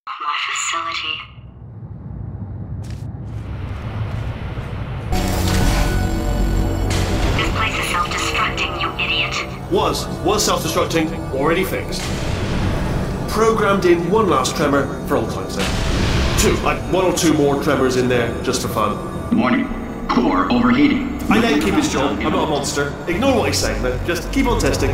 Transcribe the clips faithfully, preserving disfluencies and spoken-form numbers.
My facility. This place is self-destructing, you idiot. Was. Was self-destructing. Already fixed. Programmed in one last tremor for old time's sake. Two. Like one or two more tremors in there, just for fun. Warning. Core overheating. I let him keep his job. I'm not a monster. Ignore what he's saying, man. Just keep on testing.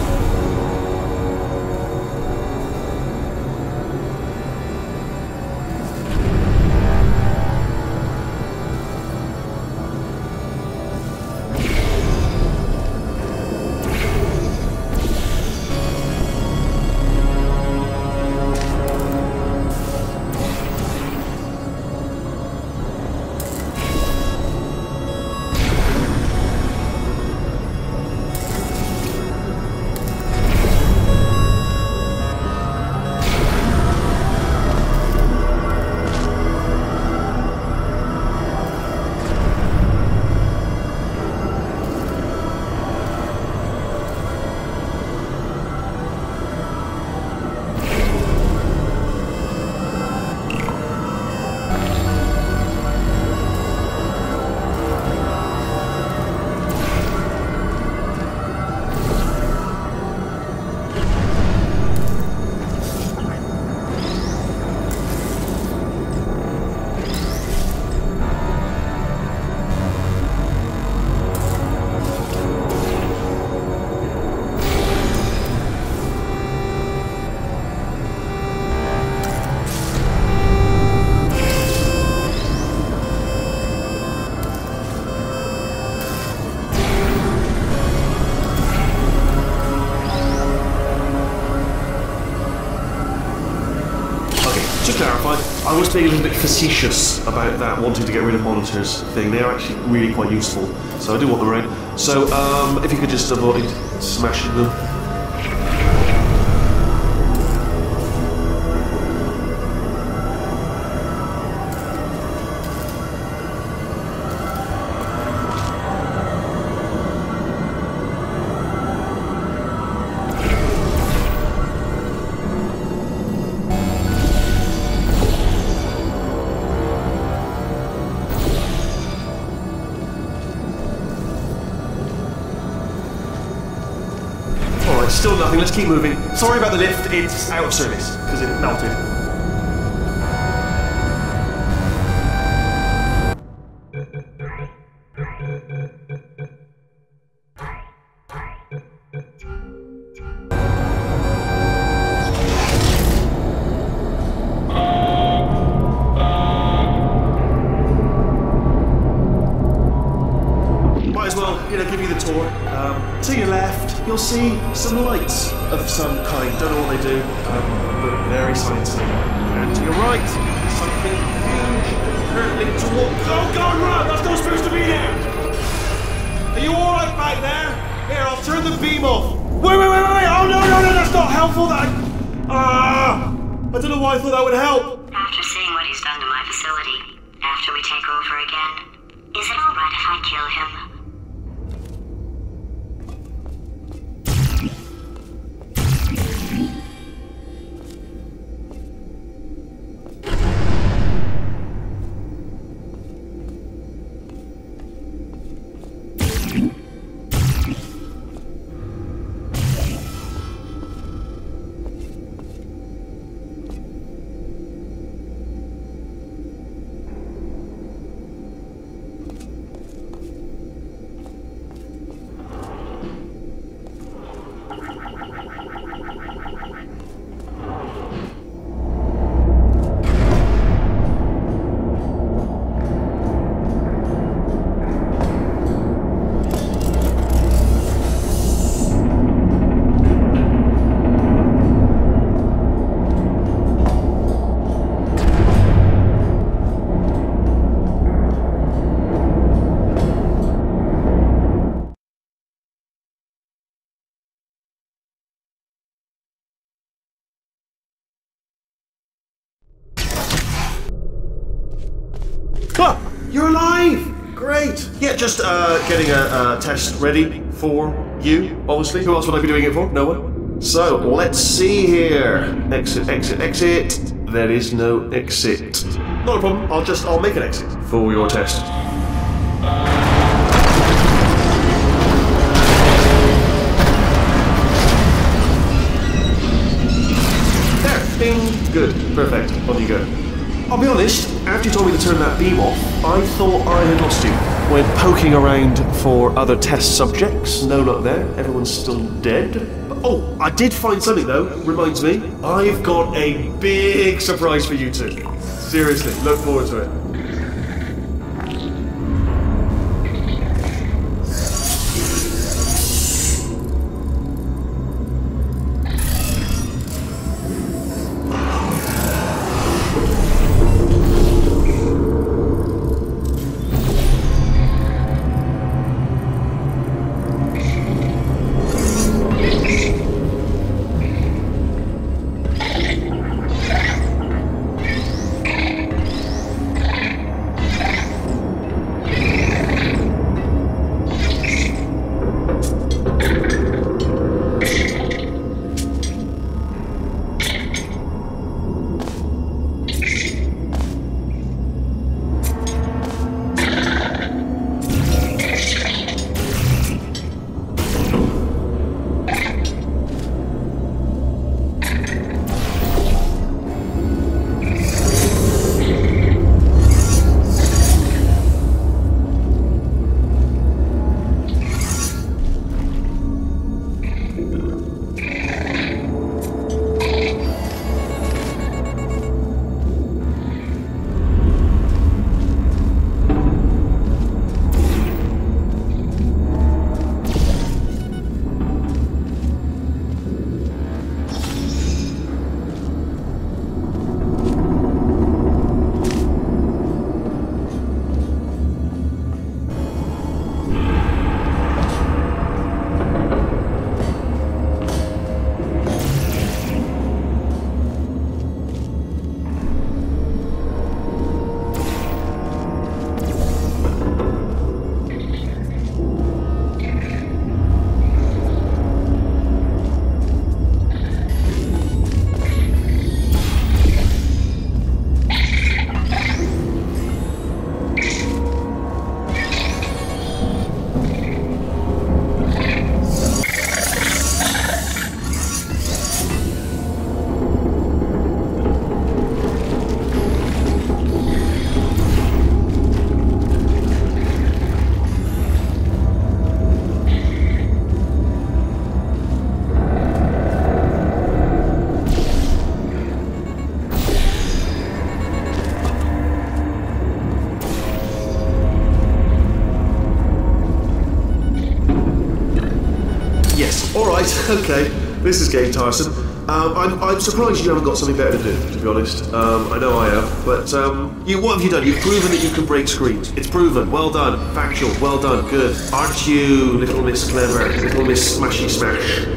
I was being a little bit facetious about that, wanting to get rid of monitors thing. They are actually really quite useful, so I do want them around. So, um, if you could just avoid smashing them. Still nothing, let's keep moving. Sorry about the lift, it's out of service, because it melted. Might as well, you know, give you the tour. Um, to your left, you'll see some lights of some kind. Don't know what they do, um, but very sciencey. And to your right, something huge hurtling towards. Oh God, run! That's not supposed to be there. Are you all right back there? Here, I'll turn the beam off. Wait, wait, wait, wait! Oh no, no, no! That's not helpful. That ah! I don't know why I thought that would help. After seeing what he's done to my facility, after we take over again, is it all right if I kill him? Ah, you're alive! Great! Yeah, just uh, getting a, a test ready for you, obviously. Who else would I be doing it for? No one? So, let's see here. Exit, exit, exit. there is no exit. Not a problem, I'll just, I'll make an exit for your test. There, bing, good, perfect, on you go. I'll be honest, after you told me to turn that beam off, I thought I had lost you. Went poking around for other test subjects, no luck there, everyone's still dead. Oh, I did find something though, reminds me. I've got a big surprise for you two. Seriously, look forward to it. Alright, okay, this is getting tiresome. Um, I'm, I'm surprised you haven't got something better to do, to be honest. Um, I know I have, but um, you, what have you done? You've proven that you can break screens. It's proven. Well done. Factual. Well done. Good. Aren't you, little Miss Clever? Little Miss Smashy Smash?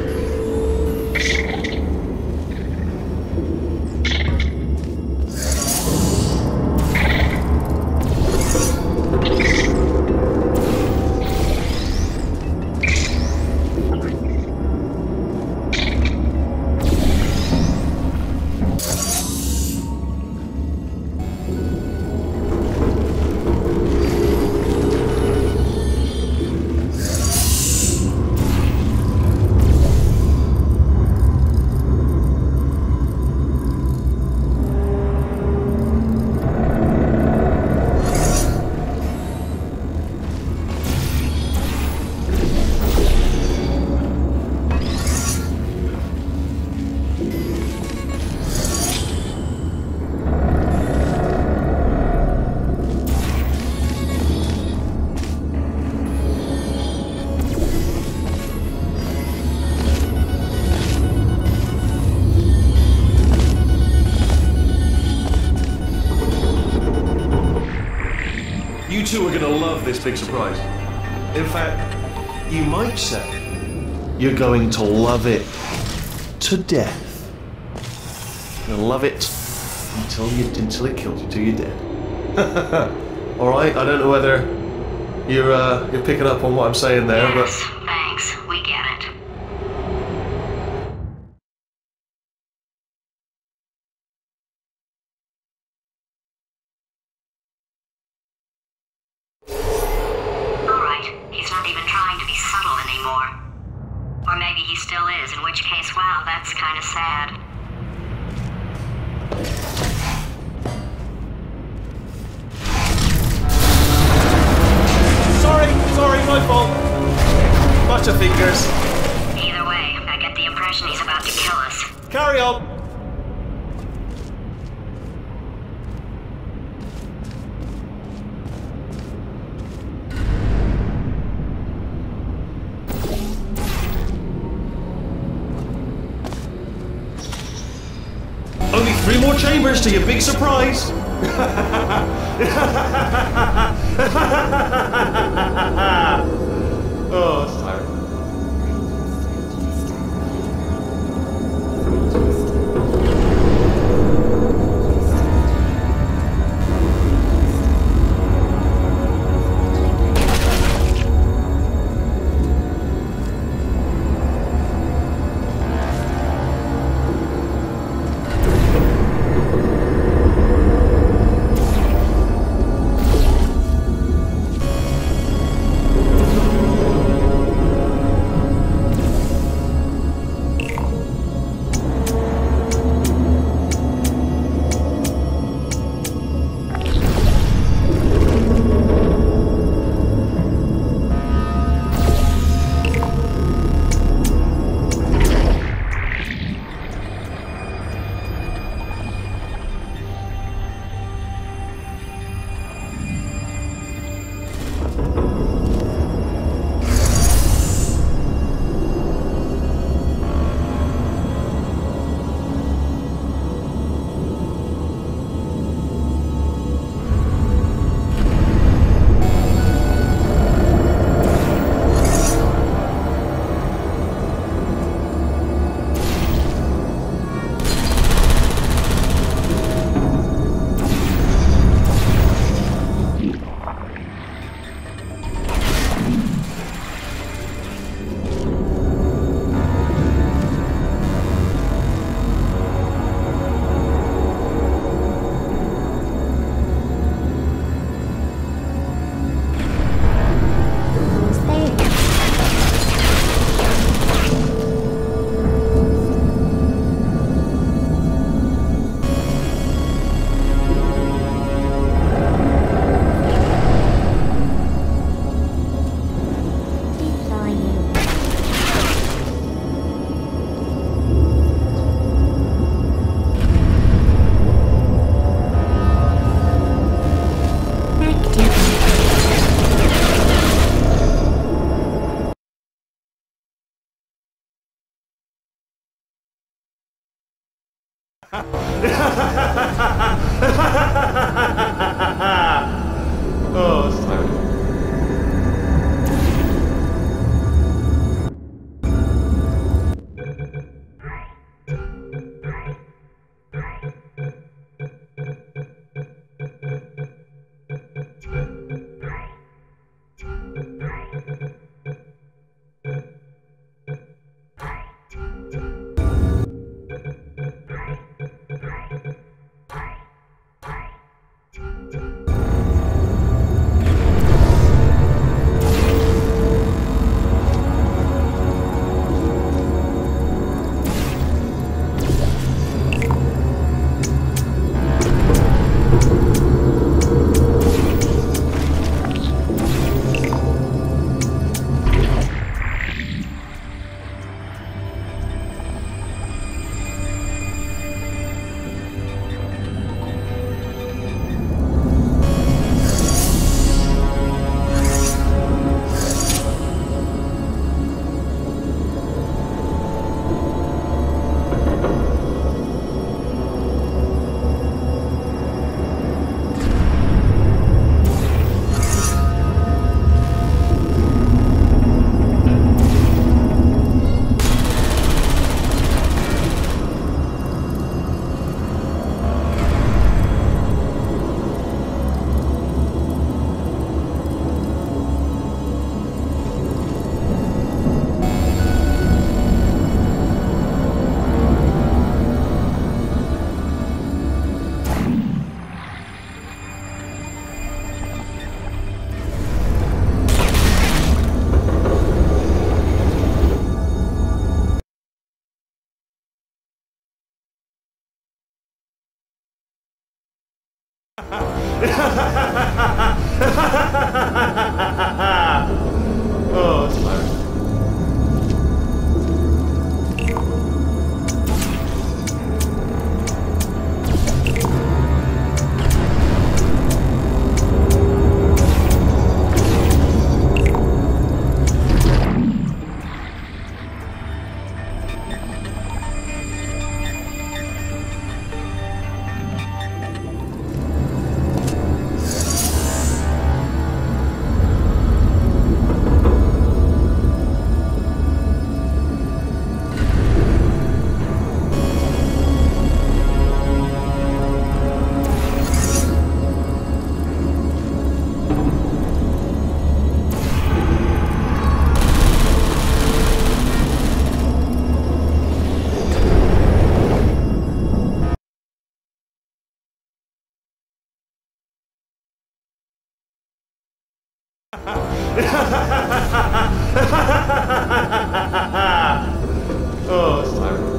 You two are gonna love this big surprise. In fact, you might say you're going to love it to death. You're gonna love it until you until it kills you, till you're dead. All right. I don't know whether you're uh, you're picking up on what I'm saying there, Yes, but. thanks. We get it. still is, in which case, wow, that's kind of sad. Sorry, sorry, my fault. Bunch of fingers. Either way, I get the impression he's about to kill us. Carry on. Only three more chambers to your big surprise. Oh, it's tiring. Oh, it's tiring. Oh, it's hilarious. Oh, it's tiring.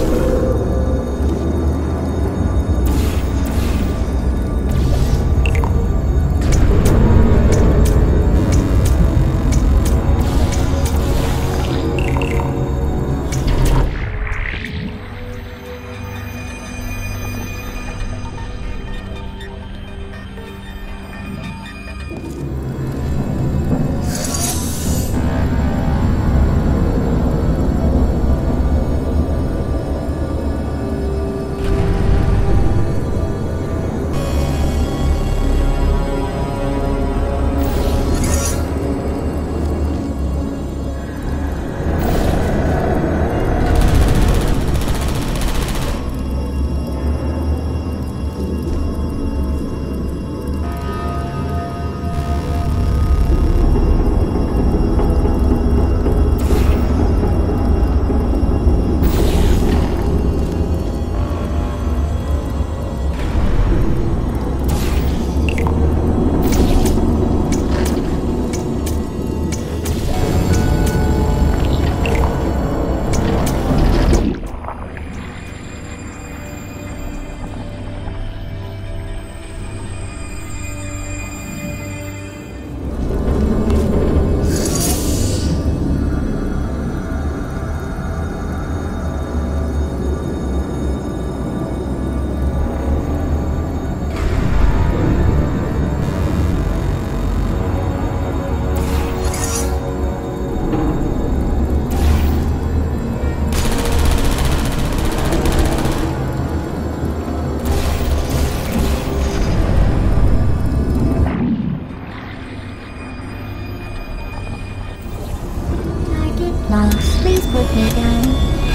Please put me down.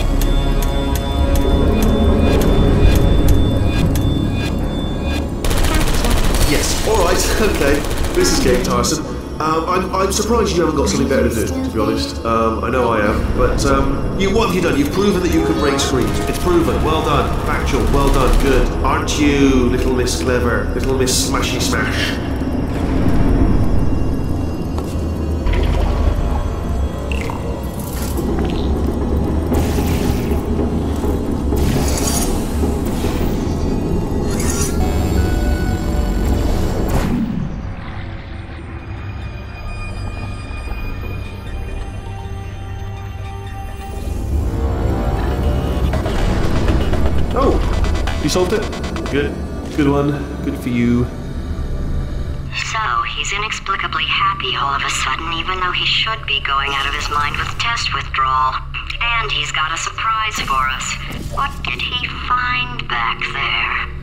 Yes, alright, okay. This is getting tiresome. Um, I'm, I'm surprised you haven't got something better to do, to be honest. Um, I know I am, but um, you, what have you done? You've proven that you can break screens. It's proven. Well done. Factual. Well done. Good. Aren't you, little Miss Clever? Little Miss Smashy Smash? You solved it? Good. Good one. Good for you. So, he's inexplicably happy all of a sudden, even though he should be going out of his mind with test withdrawal. And he's got a surprise for us. What did he find back there?